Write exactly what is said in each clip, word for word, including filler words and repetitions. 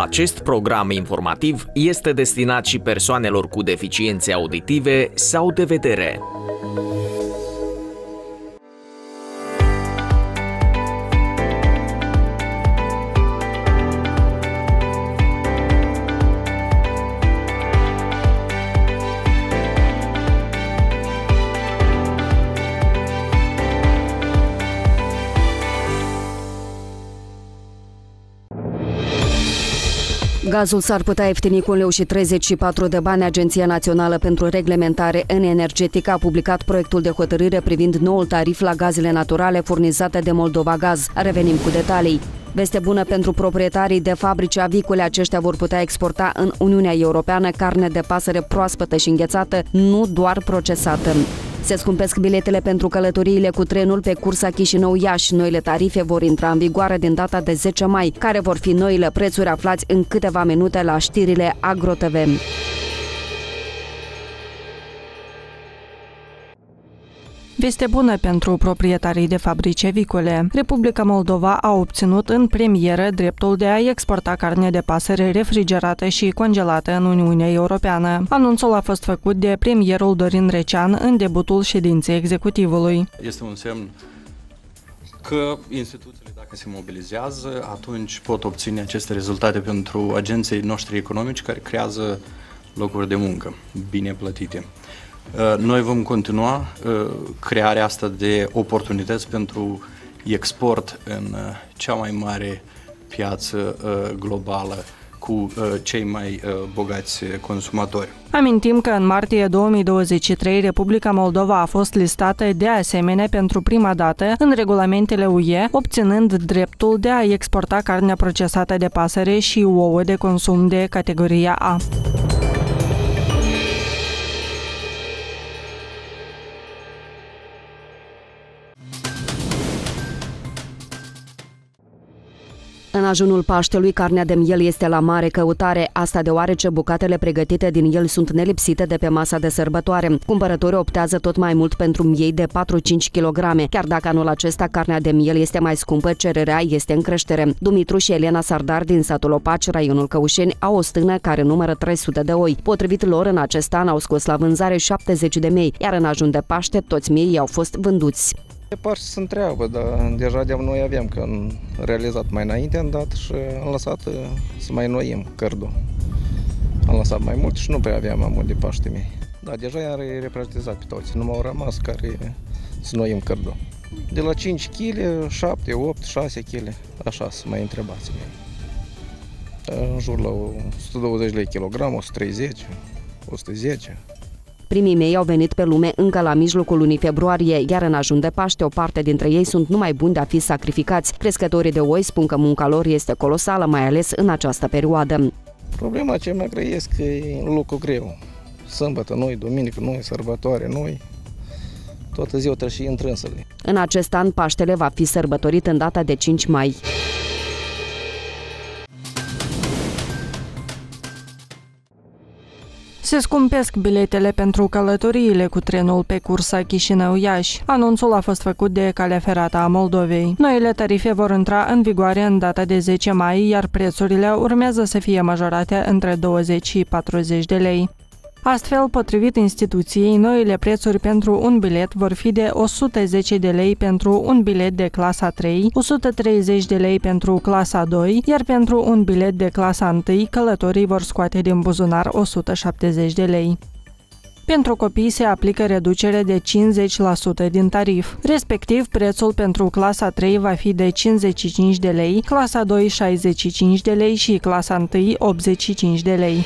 Acest program informativ este destinat și persoanelor cu deficiențe auditive sau de vedere. Gazul s-ar putea ieftini cu un leu și treizeci și patru de bani. Agenția Națională pentru Reglementare în Energetică a publicat proiectul de hotărâre privind noul tarif la gazele naturale furnizate de Moldova Gaz. Revenim cu detalii. Veste bună pentru proprietarii de fabrici avicole, aceștia vor putea exporta în Uniunea Europeană carne de pasăre proaspătă și înghețată, nu doar procesată. Se scumpesc biletele pentru călătoriile cu trenul pe cursa Chișinău-Iași. Noile tarife vor intra în vigoare din data de zece mai. Care vor fi noile prețuri, aflați în câteva minute la știrile Agro T V. Veste bună pentru proprietarii de fabrici avicole. Republica Moldova a obținut în premieră dreptul de a exporta carne de pasăre refrigerată și congelată în Uniunea Europeană. Anunțul a fost făcut de premierul Dorin Recean în debutul ședinței executivului. Este un semn că instituțiile, dacă se mobilizează, atunci pot obține aceste rezultate pentru agenții noștri economici care creează locuri de muncă bine plătite. Noi vom continua crearea asta de oportunități pentru export în cea mai mare piață globală cu cei mai bogați consumatori. Amintim că în martie două mii douăzeci și trei Republica Moldova a fost listată de asemenea pentru prima dată în regulamentele U E, obținând dreptul de a exporta carnea procesată de pasăre și ouă de consum de categoria A. În ajunul Paștelui, carnea de miel este la mare căutare, asta deoarece bucatele pregătite din el sunt nelipsite de pe masa de sărbătoare. Cumpărătorii optează tot mai mult pentru miei de patru-cinci kilograme. Chiar dacă anul acesta carnea de miel este mai scumpă, cererea este în creștere. Dumitru și Elena Sardar din satul Opaci, raionul Căușeni, au o stână care numără trei sute de oi. Potrivit lor, în acest an au scos la vânzare șaptezeci de mei, iar în ajun de Paște toți miei au fost vânduți. De parți se întreabă, dar deja de noi avem, că am realizat mai înainte, am dat și am lăsat să mai noim cărdul. Am lăsat mai mult și nu prea aveam mai mult de Paște mei. Da, deja i-am repartizat pe toți, nu m-au rămas care să noim cărdul. De la cinci kilograme, șapte, opt, șase kilograme, așa să mai întrebați mei. În jur la o sută douăzeci lei kilogram, o sută treizeci, o sută zece. Primii mei au venit pe lume încă la mijlocul lunii februarie, iar în ajun de Paște o parte dintre ei sunt numai buni de a fi sacrificați. Crescătorii de oi spun că munca lor este colosală, mai ales în această perioadă. Problema cea mai grea este că e lucru greu. Sâmbătă noi, duminică noi, sărbătoare noi, toată ziua trebuie și întrânsele. În acest an, Paștele va fi sărbătorit în data de cinci mai. Se scumpesc biletele pentru călătoriile cu trenul pe cursa Chișinău-Iași. Anunțul a fost făcut de Calea Ferată a Moldovei. Noile tarife vor intra în vigoare în data de zece mai, iar prețurile urmează să fie majorate între douăzeci și patruzeci de lei. Astfel, potrivit instituției, noile prețuri pentru un bilet vor fi de o sută zece de lei pentru un bilet de clasa trei, o sută treizeci de lei pentru clasa doi, iar pentru un bilet de clasa unu, călătorii vor scoate din buzunar o sută șaptezeci de lei. Pentru copii se aplică reducere de cincizeci la sută din tarif, respectiv prețul pentru clasa trei va fi de cincizeci și cinci de lei, clasa doi șaizeci și cinci de lei și clasa unu optzeci și cinci de lei.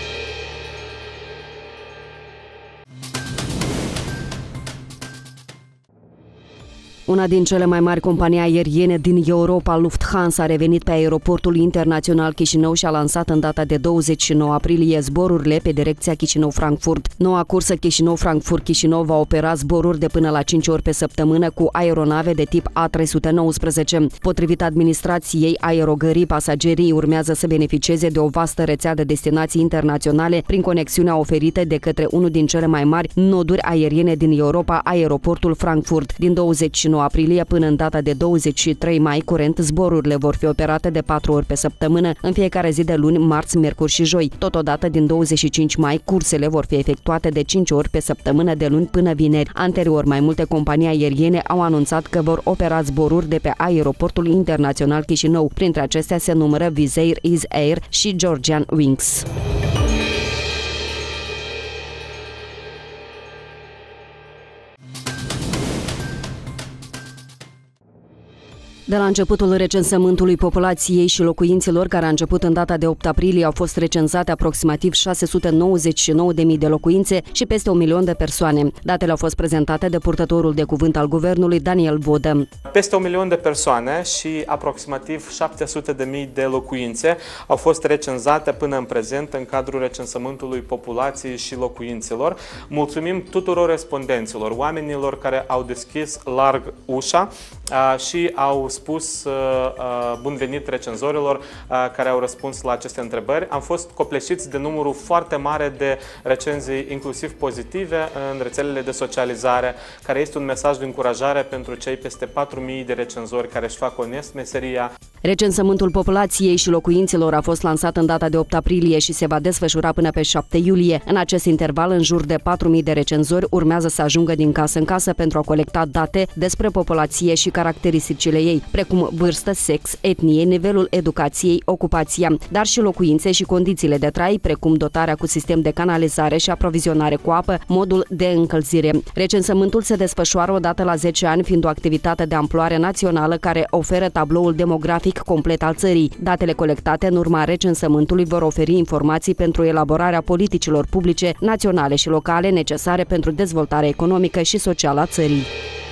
Una din cele mai mari companii aeriene din Europa, Lufthansa, a revenit pe aeroportul internațional Chișinău și a lansat în data de douăzeci și nouă aprilie zborurile pe direcția Chișinău-Frankfurt. Noua cursă Chișinău-Frankfurt-Chișinău va opera zboruri de până la cinci ori pe săptămână cu aeronave de tip A trei sute nouăsprezece. Potrivit administrației aerogării, pasagerii urmează să beneficieze de o vastă rețea de destinații internaționale prin conexiunea oferită de către unul din cele mai mari noduri aeriene din Europa, aeroportul Frankfurt. Din douăzeci și nouă nouă aprilie până în data de douăzeci și trei mai curent, zborurile vor fi operate de patru ori pe săptămână, în fiecare zi de luni, marți, miercuri și joi. Totodată, din douăzeci și cinci mai, cursele vor fi efectuate de cinci ori pe săptămână de luni până vineri. Anterior, mai multe companii aeriene au anunțat că vor opera zboruri de pe aeroportul internațional Chișinău. Printre acestea se numără Wizz Air, Is Air și Georgian Wings. De la începutul recensământului populației și locuinților, care a început în data de opt aprilie, au fost recenzate aproximativ șase sute nouăzeci și nouă de mii de locuințe și peste un milion de persoane. Datele au fost prezentate de purtătorul de cuvânt al guvernului, Daniel Vodă. Peste un milion de persoane și aproximativ șapte sute de mii de locuințe au fost recenzate până în prezent în cadrul recensământului populației și locuințelor. Mulțumim tuturor respondenților, oamenilor care au deschis larg ușa și au spus bun venit recenzorilor care au răspuns la aceste întrebări. Am fost copleșiți de numărul foarte mare de recenzii, inclusiv pozitive, în rețelele de socializare, care este un mesaj de încurajare pentru cei peste patru mii de recenzori care își fac onest meseria. Recensământul populației și locuințelor a fost lansat în data de opt aprilie și se va desfășura până pe șapte iulie. În acest interval, în jur de patru mii de recenzori urmează să ajungă din casă în casă pentru a colecta date despre populație și caracteristicile ei, precum vârstă, sex, etnie, nivelul educației, ocupația, dar și locuințe și condițiile de trai, precum dotarea cu sistem de canalizare și aprovizionare cu apă, modul de încălzire. Recensământul se desfășoară odată la zece ani, fiind o activitate de amploare națională care oferă tabloul demografic complet al țării. Datele colectate în urma recensământului vor oferi informații pentru elaborarea politicilor publice, naționale și locale necesare pentru dezvoltarea economică și socială a țării.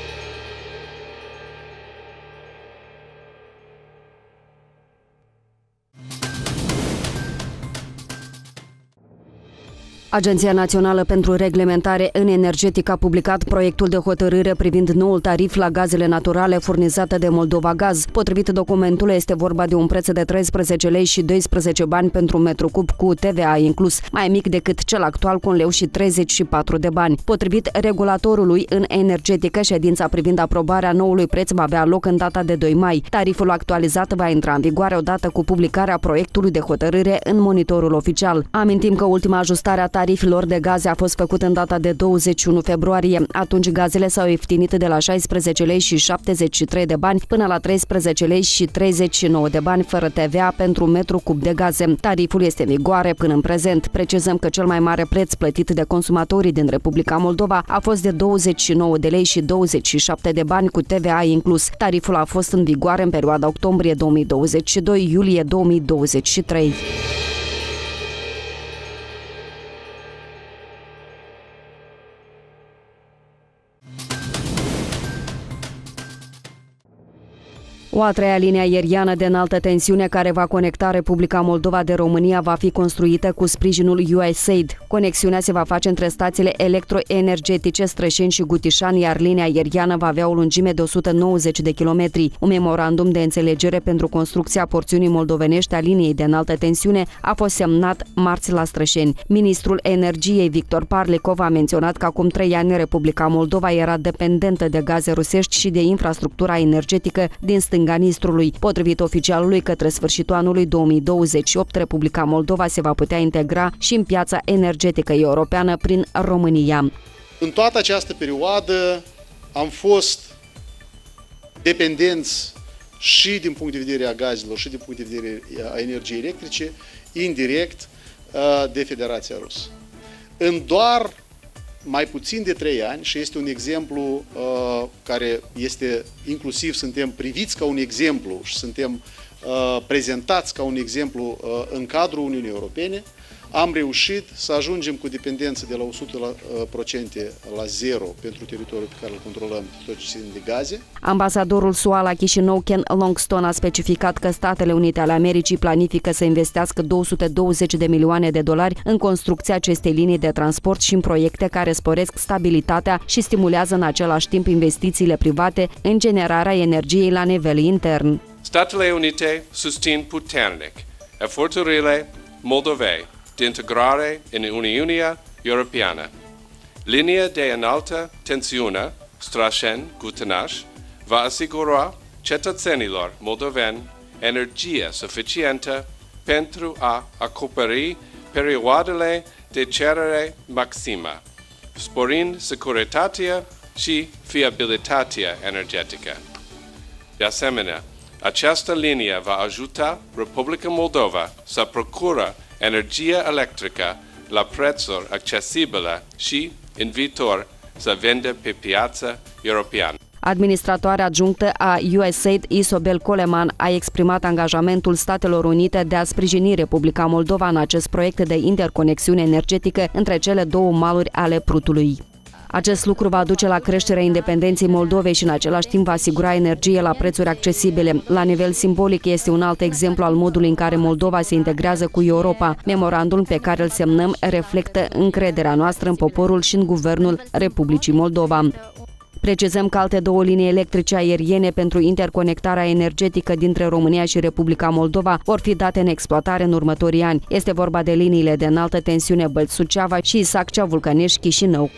Agenția Națională pentru Reglementare în Energetică a publicat proiectul de hotărâre privind noul tarif la gazele naturale furnizate de Moldova Gaz. Potrivit documentului, este vorba de un preț de treisprezece lei și doisprezece bani pentru un metru cub cu T V A inclus, mai mic decât cel actual cu un leu și treizeci și patru de bani. Potrivit regulatorului în energetică, ședința privind aprobarea noului preț va avea loc în data de doi mai. Tariful actualizat va intra în vigoare odată cu publicarea proiectului de hotărâre în monitorul oficial. Amintim că ultima ajustare a tarifilor de gaze a fost făcut în data de douăzeci și unu februarie. Atunci gazele s-au ieftinit de la șaisprezece lei și șaptezeci și trei de bani până la treisprezece lei și treizeci și nouă de bani fără T V A pentru un metru cub de gaze. Tariful este în vigoare până în prezent. Precizăm că cel mai mare preț plătit de consumatorii din Republica Moldova a fost de douăzeci și nouă de lei și douăzeci și șapte de bani cu T V A inclus. Tariful a fost în vigoare în perioada octombrie două mii douăzeci și doi - iulie două mii douăzeci și trei. O a treia linie aeriană de înaltă tensiune care va conecta Republica Moldova de România va fi construită cu sprijinul U S A I D. Conexiunea se va face între stațiile electroenergetice Strășeni și Gutișan, iar linia aeriană va avea o lungime de o sută nouăzeci de kilometri. Un memorandum de înțelegere pentru construcția porțiunii moldovenești a liniei de înaltă tensiune a fost semnat marți la Strășeni. Ministrul Energiei Victor Parlikov a menționat că acum trei ani Republica Moldova era dependentă de gaze rusești și de infrastructura energetică din stânga Nistrului. Potrivit oficialului, către sfârșitul anului două mii douăzeci și opt, Republica Moldova se va putea integra și în piața energetică europeană prin România. În toată această perioadă am fost dependenți și din punct de vedere a gazelor și din punct de vedere a energiei electrice, indirect, de Federația Rusă. În doar mai puțin de trei ani, și este un exemplu uh, care este, inclusiv suntem priviți ca un exemplu și suntem uh, prezentați ca un exemplu uh, în cadrul Uniunii Europene, am reușit să ajungem cu dependență de la o sută la sută la zero pentru teritoriul pe care îl controlăm, tot ce ține de gaze. Ambasadorul S U A la Chișinău, Ken Longstone, a specificat că Statele Unite ale Americii planifică să investească două sute douăzeci de milioane de dolari în construcția acestei linii de transport și în proiecte care sporesc stabilitatea și stimulează în același timp investițiile private în generarea energiei la nivel intern. Statele Unite susțin puternic eforturile Moldovei de integrare în Uniunea Europeană. Linia de înaltă tensiune Strășeni-Gutinaș va asigura cetățenilor moldoveni energie suficientă pentru a acoperi perioadele de cerere maximă, sporind securitatea și fiabilitatea energetică. De asemenea, această linie va ajuta Republica Moldova să procură energie electrică la prețuri accesibile și, în viitor, să vende pe piața europeană. Administratoarea adjunctă a U S A I D, Isobel Coleman, a exprimat angajamentul Statelor Unite de a sprijini Republica Moldova în acest proiect de interconexiune energetică între cele două maluri ale Prutului. Acest lucru va duce la creșterea independenței Moldovei și în același timp va asigura energie la prețuri accesibile. La nivel simbolic este un alt exemplu al modului în care Moldova se integrează cu Europa. Memorandul pe care îl semnăm reflectă încrederea noastră în poporul și în guvernul Republicii Moldova. Precizăm că alte două linii electrice aeriene pentru interconectarea energetică dintre România și Republica Moldova vor fi date în exploatare în următorii ani. Este vorba de liniile de înaltă tensiune Bălți-Suceava și Isaccea-Vulcănești-Chișinău.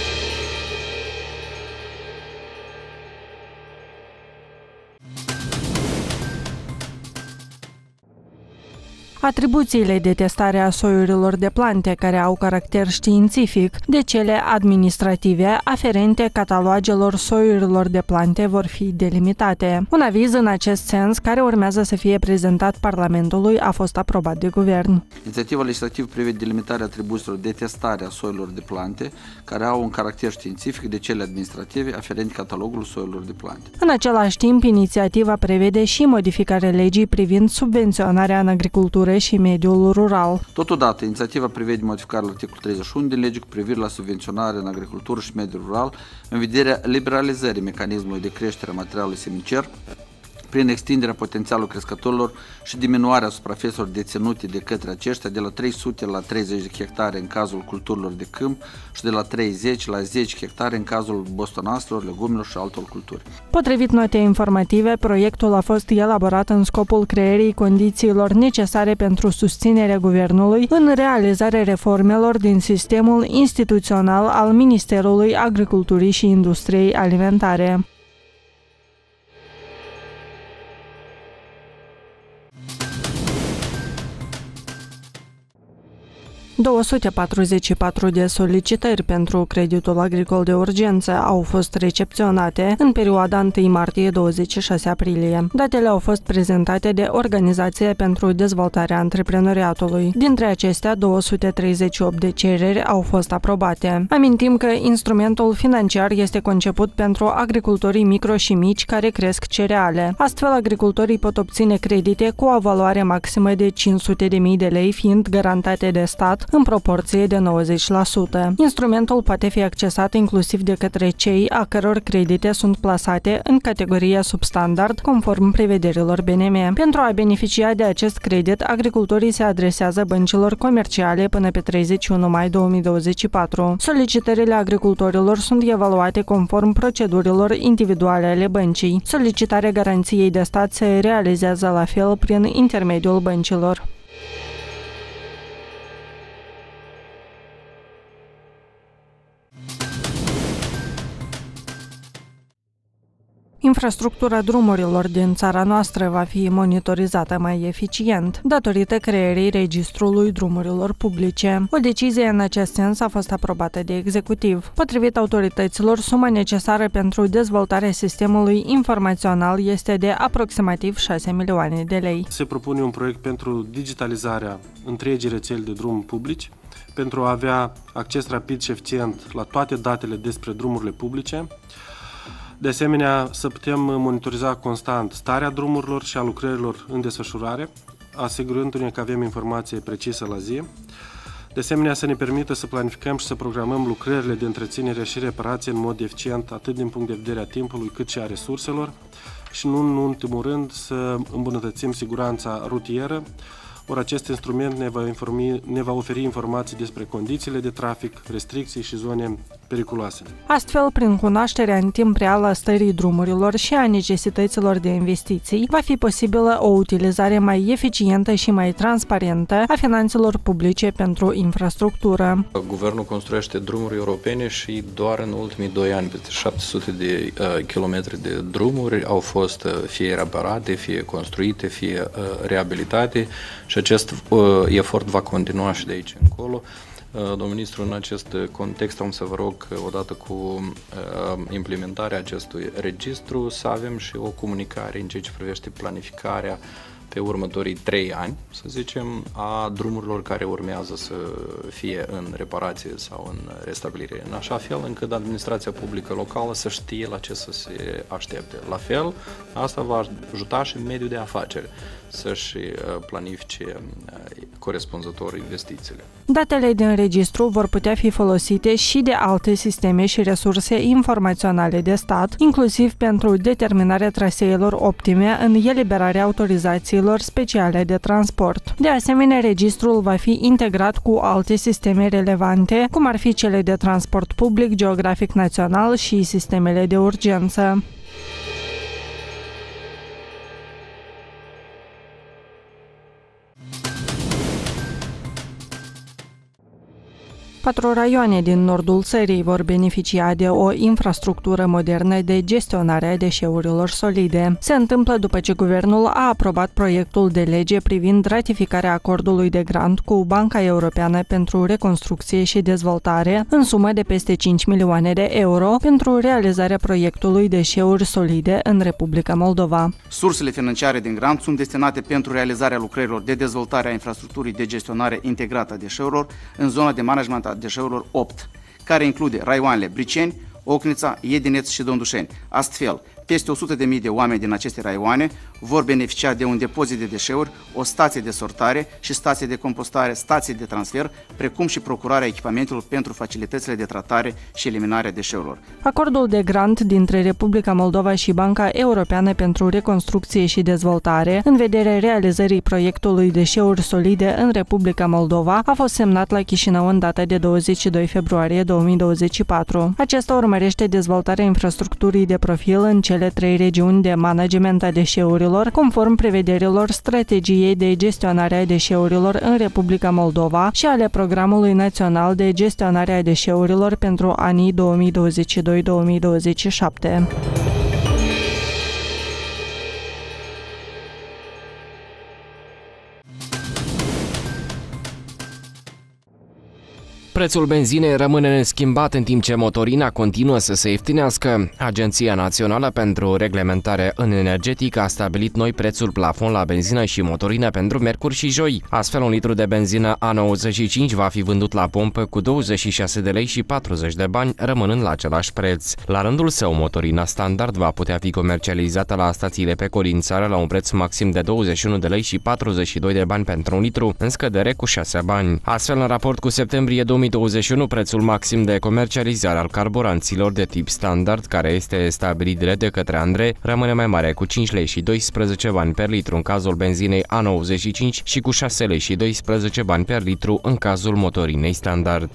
Atribuțiile de testare a soiurilor de plante care au caracter științific de cele administrative aferente catalogelor soiurilor de plante vor fi delimitate. Un aviz în acest sens, care urmează să fie prezentat Parlamentului, a fost aprobat de Guvern. Inițiativa legislativă prevede delimitarea atribuțiilor de testare a soiurilor de plante care au un caracter științific de cele administrative aferente catalogului soiurilor de plante. În același timp, inițiativa prevede și modificarea legii privind subvenționarea în agricultură și mediul rural. Totodată, inițiativa prevede modificarea articolului treizeci și unu din lege cu privire la subvenționare în agricultură și mediul rural în vederea liberalizării mecanismului de creștere a materialului semincer prin extinderea potențialului crescătorilor și diminuarea suprafețelor deținute de către aceștia de la trei sute la treizeci de hectare în cazul culturilor de câmp și de la treizeci la zece hectare în cazul bostonaselor, legumelor și altor culturi. Potrivit notei informative, proiectul a fost elaborat în scopul creării condițiilor necesare pentru susținerea Guvernului în realizarea reformelor din sistemul instituțional al Ministerului Agriculturii și Industriei Alimentare. două sute patruzeci și patru de solicitări pentru creditul agricol de urgență au fost recepționate în perioada întâi martie - douăzeci și șase aprilie. Datele au fost prezentate de Organizația pentru Dezvoltarea Antreprenoriatului. Dintre acestea, două sute treizeci și opt de cereri au fost aprobate. Amintim că instrumentul financiar este conceput pentru agricultorii micro și mici care cresc cereale. Astfel, agricultorii pot obține credite cu o valoare maximă de cinci sute de mii de lei, fiind garantate de stat în proporție de nouăzeci la sută. Instrumentul poate fi accesat inclusiv de către cei a căror credite sunt plasate în categoria substandard, conform prevederilor B N M. Pentru a beneficia de acest credit, agricultorii se adresează băncilor comerciale până pe treizeci și unu mai două mii douăzeci și patru. Solicitările agricultorilor sunt evaluate conform procedurilor individuale ale băncii. Solicitarea garanției de stat se realizează la fel prin intermediul băncilor. Infrastructura drumurilor din țara noastră va fi monitorizată mai eficient, datorită creării registrului drumurilor publice. O decizie în acest sens a fost aprobată de executiv. Potrivit autorităților, suma necesară pentru dezvoltarea sistemului informațional este de aproximativ șase milioane de lei. Se propune un proiect pentru digitalizarea întregii rețele de drum publici, pentru a avea acces rapid și eficient la toate datele despre drumurile publice. De asemenea, să putem monitoriza constant starea drumurilor și a lucrărilor în desfășurare, asigurându-ne că avem informație precisă la zi. De asemenea, să ne permită să planificăm și să programăm lucrările de întreținere și reparație în mod eficient, atât din punct de vedere a timpului, cât și a resurselor. Și nu în ultimul rând, să îmbunătățim siguranța rutieră. Ori acest instrument ne va, informi, ne va oferi informații despre condițiile de trafic, restricții și zone periculoase. Astfel, prin cunoașterea în timp real a stării drumurilor și a necesităților de investiții, va fi posibilă o utilizare mai eficientă și mai transparentă a finanțelor publice pentru infrastructură. Guvernul construiește drumuri europene și doar în ultimii doi ani peste șapte sute de uh, kilometri de drumuri au fost uh, fie reparate, fie construite, fie uh, reabilitate și acest uh, efort va continua și de aici încolo. Domnul ministru, în acest context am să vă rog, odată cu uh, implementarea acestui registru, să avem și o comunicare în ceea ce privește planificarea pe următorii trei ani, să zicem, a drumurilor care urmează să fie în reparație sau în restabilire, în așa fel încât administrația publică locală să știe la ce să se aștepte. La fel, asta va ajuta și mediul de afaceri să-și planifice corespunzător investițiile. Datele din registru vor putea fi folosite și de alte sisteme și resurse informaționale de stat, inclusiv pentru determinarea traseelor optime în eliberarea autorizațiilor speciale de transport. De asemenea, registrul va fi integrat cu alte sisteme relevante, cum ar fi cele de transport public geografic național și sistemele de urgență. Patru raioane din nordul țării vor beneficia de o infrastructură modernă de gestionare a deșeurilor solide. Se întâmplă după ce guvernul a aprobat proiectul de lege privind ratificarea acordului de grant cu Banca Europeană pentru Reconstrucție și Dezvoltare în sumă de peste cinci milioane de euro pentru realizarea proiectului deșeuri solide în Republica Moldova. Sursele financiare din grant sunt destinate pentru realizarea lucrărilor de dezvoltare a infrastructurii de gestionare integrată a deșeurilor în zona de management a deșeurilor opt, care include raioanele Briceni, Ocnița, Iedineț și Dondușeni. Astfel, peste o sută de mii de oameni din aceste raioane vor beneficia de un depozit de deșeuri, o stație de sortare și stație de compostare, stație de transfer, precum și procurarea echipamentelor pentru facilitățile de tratare și eliminarea deșeurilor. Acordul de grant dintre Republica Moldova și Banca Europeană pentru Reconstrucție și Dezvoltare, în vederea realizării proiectului deșeuri solide în Republica Moldova, a fost semnat la Chișinău în data de douăzeci și doi februarie două mii douăzeci și patru. Acesta urmărește dezvoltarea infrastructurii de profil în cele trei regiuni de management a deșeurilor, conform prevederilor strategiei de gestionare a deșeurilor în Republica Moldova și ale Programului Național de Gestionare a Deșeurilor pentru anii două mii douăzeci și doi - două mii douăzeci și șapte. Prețul benzinei rămâne neschimbat în timp ce motorina continuă să se ieftinească. Agenția Națională pentru Reglementare în Energetică a stabilit noi prețul plafon la benzină și motorină pentru miercuri și joi. Astfel, un litru de benzină A nouăzeci și cinci va fi vândut la pompă cu douăzeci și șase de lei și patruzeci de bani, rămânând la același preț. La rândul său, motorina standard va putea fi comercializată la stațiile pe colințară la un preț maxim de douăzeci și unu de lei și patruzeci și doi de bani pentru un litru, în scădere cu șase bani. Astfel, în raport cu septembrie două mii douăzeci și unu, prețul maxim de comercializare al carburanților de tip standard, care este stabilit direct de către ANRE, rămâne mai mare cu cinci lei și doisprezece bani per litru în cazul benzinei A nouăzeci și cinci și cu șase lei și doisprezece bani per litru în cazul motorinei standard.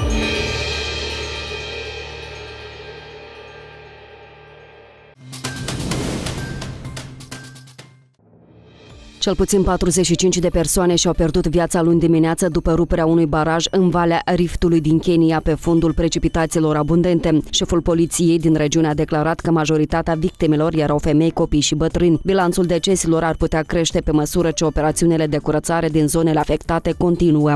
Cel puțin patruzeci și cinci de persoane și-au pierdut viața luni dimineață după ruperea unui baraj în Valea Riftului din Kenya pe fondul precipitațiilor abundente. Șeful poliției din regiune a declarat că majoritatea victimelor erau femei, copii și bătrâni. Bilanțul deceselor ar putea crește pe măsură ce operațiunile de curățare din zonele afectate continuă.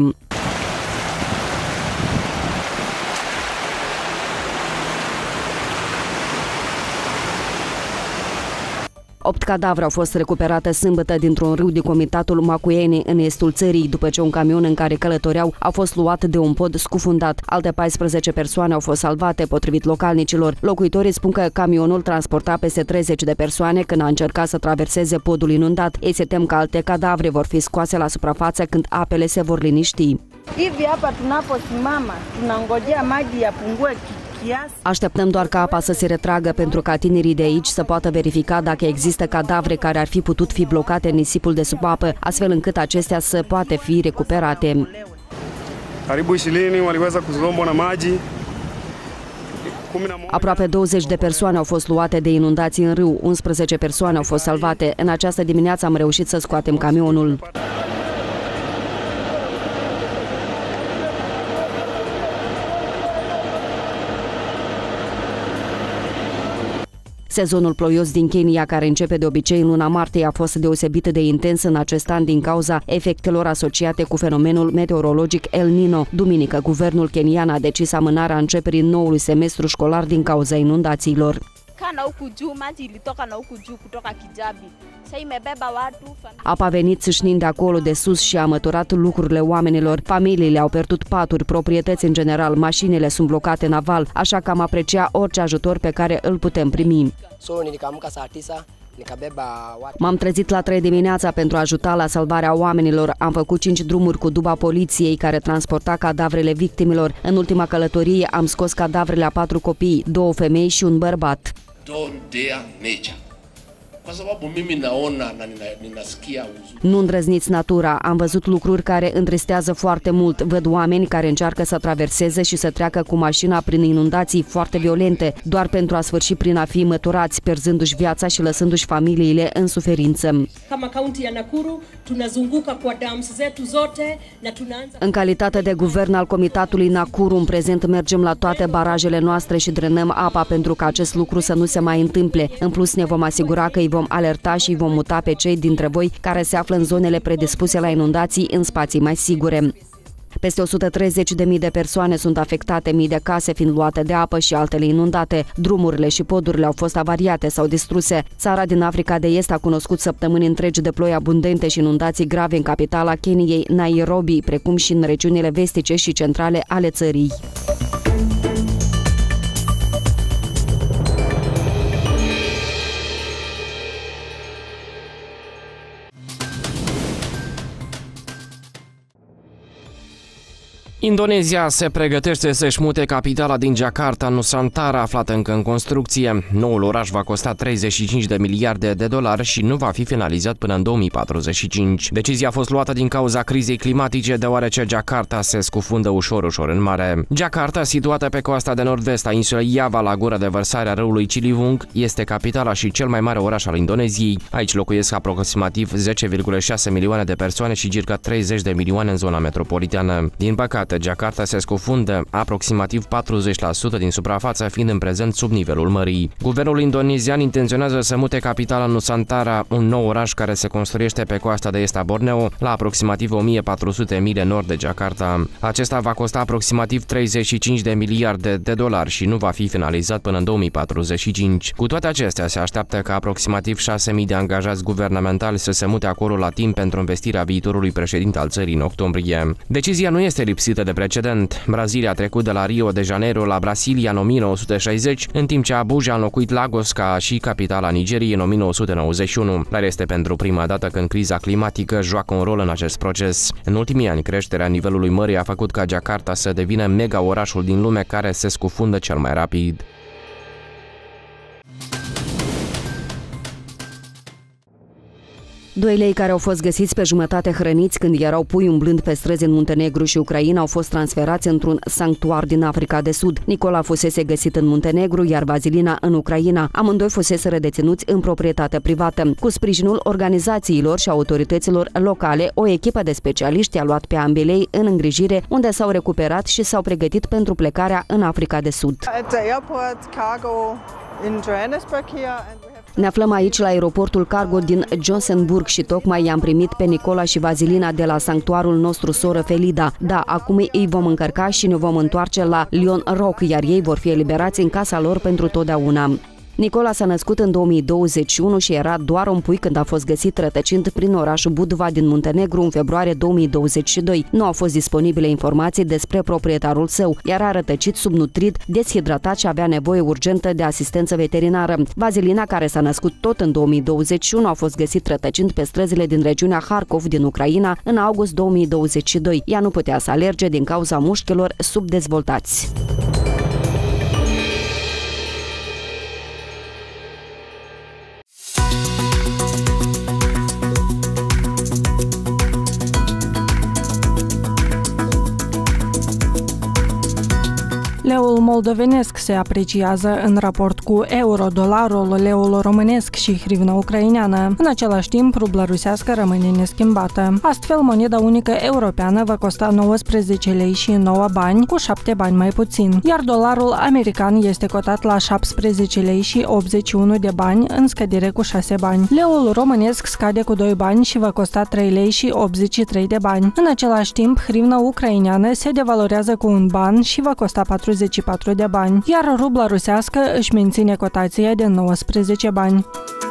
Opt cadavre au fost recuperate sâmbătă dintr-un râu din comitatul Macuieni, în estul țării, după ce un camion în care călătoreau a fost luat de un pod scufundat. Alte paisprezece persoane au fost salvate, potrivit localnicilor. Locuitorii spun că camionul transporta peste treizeci de persoane când a încercat să traverseze podul inundat. Ei se tem că alte cadavre vor fi scoase la suprafață când apele se vor liniști. Hivi hapa tunaposimama tunangojea maji yapungue. Așteptăm doar ca apa să se retragă pentru ca tinerii de aici să poată verifica dacă există cadavre care ar fi putut fi blocate în nisipul de sub apă, astfel încât acestea să poată fi recuperate. Karibu ishirini waliweza kuzilombo na maji Aproape douăzeci de persoane au fost luate de inundații în râu, unsprezece persoane au fost salvate. În această dimineață am reușit să scoatem camionul. Sezonul ploios din Kenya, care începe de obicei în luna martie, a fost deosebit de intens în acest an din cauza efectelor asociate cu fenomenul meteorologic El Nino. Duminică, guvernul kenian a decis amânarea începerii noului semestru școlar din cauza inundațiilor. Apa a venit țâșnind de acolo de sus și a măturat lucrurile oamenilor. Familiile au pierdut paturi, proprietăți în general, mașinile sunt blocate în aval, așa că am aprecia orice ajutor pe care îl putem primi. M-am trezit la trei dimineața pentru a ajuta la salvarea oamenilor. Am făcut cinci drumuri cu duba poliției care transporta cadavrele victimilor. În ultima călătorie am scos cadavrele a patru copii, două femei și un bărbat. Nu îndrăzniți natura, am văzut lucruri care întristează foarte mult. Văd oameni care încearcă să traverseze și să treacă cu mașina prin inundații foarte violente, doar pentru a sfârși prin a fi măturați, pierzându-și viața și lăsându-și familiile în suferință. În calitate de guvern al Comitatului Nakuru, în prezent mergem la toate barajele noastre și drenăm apa pentru ca acest lucru să nu se mai întâmple. În plus, ne vom asigura că îi vom alerta și îi vom muta pe cei dintre voi care se află în zonele predispuse la inundații în spații mai sigure. Peste o sută treizeci de mii de persoane sunt afectate, mii de case fiind luate de apă și altele inundate. Drumurile și podurile au fost avariate sau distruse. Țara din Africa de Est a cunoscut săptămâni întregi de ploi abundente și inundații grave în capitala Keniei, Nairobi, precum și în regiunile vestice și centrale ale țării. Indonezia se pregătește să-și mute capitala din Jakarta în Nusantara, aflată încă în construcție. Noul oraș va costa treizeci și cinci de miliarde de dolari și nu va fi finalizat până în două mii patruzeci și cinci. Decizia a fost luată din cauza crizei climatice, deoarece Jakarta se scufundă ușor-ușor în mare. Jakarta, situată pe coasta de nord-vest a insulei Java, la gura de vărsare a râului Ciliwung, este capitala și cel mai mare oraș al Indoneziei. Aici locuiesc aproximativ zece virgulă șase milioane de persoane și circa treizeci de milioane în zona metropolitană. Din păcate, Jakarta se scufundă, aproximativ patruzeci la sută din suprafață fiind în prezent sub nivelul mării. Guvernul indonezian intenționează să mute capitala Nusantara, un nou oraș care se construiește pe coasta de est a Borneo, la aproximativ o mie patru sute de mile nord de Jakarta. Acesta va costa aproximativ treizeci și cinci de miliarde de dolari și nu va fi finalizat până în două mii patruzeci și cinci. Cu toate acestea, se așteaptă ca aproximativ șase mii de angajați guvernamentali să se mute acolo la timp pentru investirea viitorului președinte al țării în octombrie. Decizia nu este lipsită de precedent. Brazilia a trecut de la Rio de Janeiro la Brasilia în o mie nouă sute șaizeci, în timp ce Abuja a înlocuit Lagos ca și capitala Nigeriei în o mie nouă sute nouăzeci și unu, dar este pentru prima dată când criza climatică joacă un rol în acest proces. În ultimii ani, creșterea nivelului mării a făcut ca Jakarta să devină mega orașul din lume care se scufundă cel mai rapid. Doi lei care au fost găsiți pe jumătate hrăniți când erau pui umblând pe străzi în Muntenegru și Ucraina au fost transferați într-un sanctuar din Africa de Sud. Nicola fusese găsit în Muntenegru, iar Vasilina în Ucraina. Amândoi fuseseră deținuți în proprietate privată. Cu sprijinul organizațiilor și autorităților locale, o echipă de specialiști a luat pe ambelei în îngrijire, unde s-au recuperat și s-au pregătit pentru plecarea în Africa de Sud. Ne aflăm aici la aeroportul cargo din Johannesburg și tocmai i-am primit pe Nicola și Vasilina de la sanctuarul nostru soră Felida. Da, acum îi vom încărca și ne vom întoarce la Lion Rock, iar ei vor fi eliberați în casa lor pentru totdeauna. Nicola s-a născut în două mii douăzeci și unu și era doar un pui când a fost găsit rătăcind prin orașul Budva din Muntenegru în februarie două mii douăzeci și doi. Nu au fost disponibile informații despre proprietarul său. Era rătăcit, subnutrit, deshidratat și avea nevoie urgentă de asistență veterinară. Vasilina, care s-a născut tot în două mii douăzeci și unu, a fost găsit rătăcind pe străzile din regiunea Harkov din Ucraina în august două mii douăzeci și doi. Ea nu putea să alerge din cauza mușchilor subdezvoltați. Leul moldovenesc se apreciază în raport cu euro, dolarul, leul românesc și hrivna ucraineană. În același timp, rubla rusească rămâne neschimbată. Astfel, moneda unică europeană va costa nouăsprezece lei și nouă bani, cu șapte bani mai puțin, iar dolarul american este cotat la șaptesprezece lei și optzeci și unu de bani, în scădere cu șase bani. Leul românesc scade cu doi bani și va costa trei lei și optzeci și trei de bani. În același timp, hrivna ucraineană se devalorează cu un ban și va costa patruzeci și patru de bani, iar rubla rusească își menține cotația de nouăsprezece bani.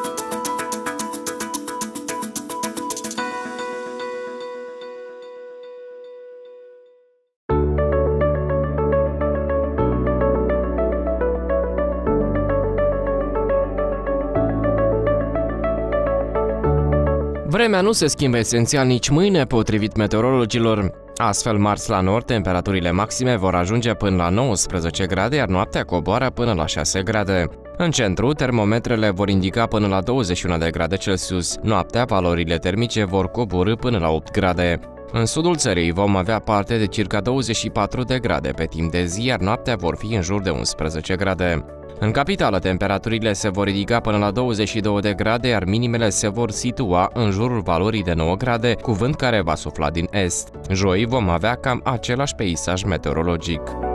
Vremea nu se schimbă esențial nici mâine, potrivit meteorologilor. Astfel, marți la nord, temperaturile maxime vor ajunge până la nouăsprezece grade, iar noaptea coboară până la șase grade. În centru, termometrele vor indica până la douăzeci și unu de grade Celsius. Noaptea, valorile termice vor coborî până la opt grade. În sudul țării vom avea parte de circa douăzeci și patru de grade pe timp de zi, iar noaptea vor fi în jur de unsprezece grade. În capitală, temperaturile se vor ridica până la douăzeci și două de grade, iar minimele se vor situa în jurul valorii de nouă grade, cu vânt care va sufla din est. Joi vom avea cam același peisaj meteorologic.